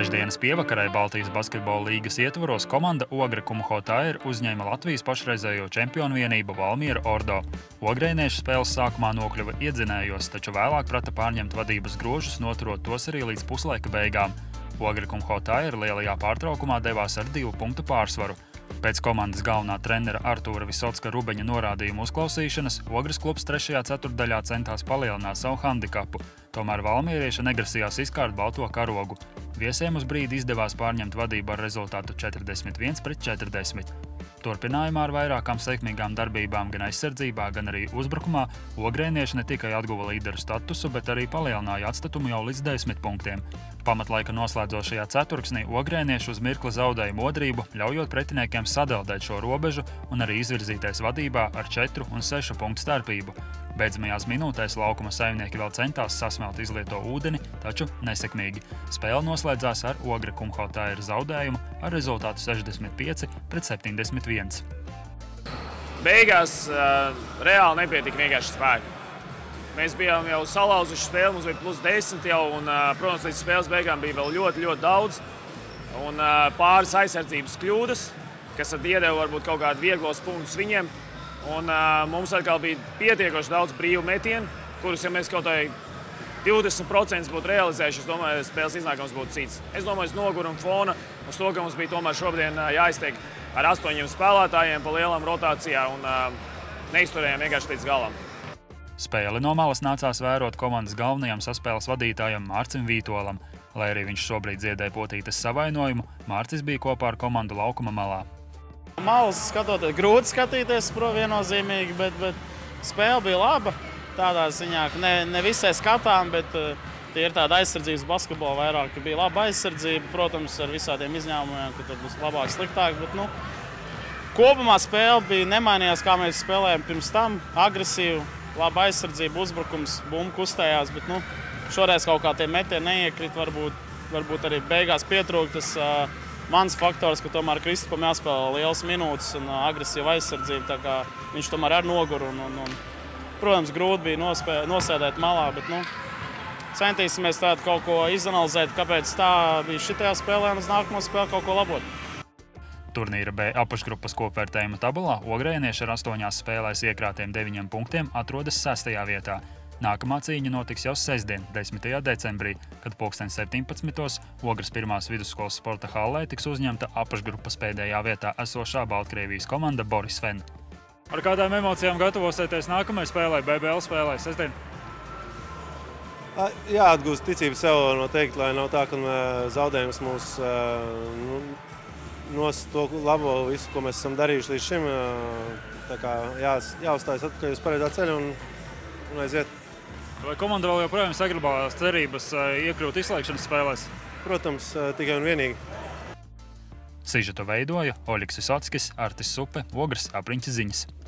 Trešdienas pievakarē Baltijas basketbola līgas ietvaros komanda Ogre Kumhotair uzņēma Latvijas pašreizējo čempionu vienību Valmiera Ordo. Ogrēnieši spēles sākumā nokļuva iedzinējos, taču vēlāk prata pārņemt vadības grožus, noturot tos arī līdz puslaika beigām. Ogre Kumhotair lielajā pārtraukumā devās ar 2 punktu pārsvaru. Pēc komandas galvenā trenera Artūra Visocka Rubeņa norādījuma uzklausīšanas Ogres klubs 3. ceturtdaļā centās palielināt savu handikapu, tomēr valmierieši negrasījās izkārt balto karogu. Viesiem uz brīdi izdevās pārņemt vadību ar rezultātu 41-40. Turpinājumā ar vairākām sekmīgām darbībām gan aizsardzībā, gan arī uzbrukumā ogrēnieši ne tikai atguva līderu statusu, bet arī palielināja atstatumu jau līdz 10 punktiem. Pamatlaika noslēdzošajā ceturksnī ogrēnieši uz mirkli zaudēja modrību, ļaujot pretiniekiem sadeldēt šo robežu un arī izvirzīties vadībā ar 4 un 6 punktu starpību. Beidzamajās minūtēs laukuma saimnieki vēl centās sasmelt izlieto ūdeni, taču nesekmīgi. Spēle noslēdzās ar Ogre Kumhotair zaudējumu ar rezultātu 65-71. Beigās reāli nepietika vienkārši spēki. Mēs bijām jau salauzuši spēli, mums bija +10 jau, un, protams, līdz spēles beigām bija vēl ļoti daudz. Un pāris aizsardzības kļūdas, kas iedeva varbūt kaut kādu vieglos punktus viņiem. Un mums atkal bija pietiekoši daudz brīvu metienu, kurus, ja mēs kaut vai 20% būtu realizējuši, es domāju, spēles iznākums būtu cits. Es domāju, uz noguruma fona, uz to, ka mums bija tomēr šobrīd jāiztiek ar 8 spēlētājiem pa lielām rotācijā un neizturējām vienkārši līdz galam. Spēli no malas nācās vērot komandas galvenajam saspēles vadītājam Mārcim Vītolam. Lai arī viņš šobrīd dziedēja potītes savainojumu, Mārcis bija kopā ar komandu laukuma malā. Malas skatoties, grūti skatīties, viennozīmīgi, bet spēle bija laba. Tādā ziņā, ka ne visai skatām, bet tie ir tāda aizsardzības basketbola vairāk, ka bija laba aizsardzība, protams, ar visādiem izņēmumiem, ka tad būs labāk, sliktāk, bet, kopumā spēle bija nemainījās, kā mēs spēlējām pirms tam, agresīvi, laba aizsardzība, uzbrukums, bumba kustējās, bet, šoreiz kaut kā tie metieni neiekrīt, varbūt arī beigās pietrūk tas mans faktors, ka tomēr Kristupam jāspēlē lielas minūtes un agresīva aizsardzība, tā kā viņš tomēr ar noguru un protams, grūti bija nosēdēt malā, bet, centīsimies tādu kaut ko izanalizēt, kāpēc tā bija šitajā spēlē un uz nākamo spēli kaut ko labot. Turnīra B apakšgrupas kopvērtējuma tabulā ogrēnieši ar 8 spēlēs iekrātiem 9 punktiem atrodas 6. vietā. Nākamā cīņa notiks jau sestdien, 10. decembrī, kad 17. Ogres 1. vidusskolas sporta hallē tiks uzņemta apakšgrupas pēdējā vietā esošā Baltkrievijas komanda Boris Fen. Ar kādām emocijām gatavosieties nākamajai spēlē, BBL spēlē sestdien? Jāatgūst ticību sev noteikti, lai nav tā, ka zaudējums mūs nos to labo visu, ko mēs esam darījuši līdz šim. Tā kā jāuzstājas atpakaļ uz pareizā ceļa un aiziet. Vai komanda vēl joprojām saglabājās cerības iekļūt izslēgšanas spēlēs? Protams, tikai un vienīgi. Sižetu veidoja Oļiks Visockis, Artis Supe, Ogres apriņķa ziņas.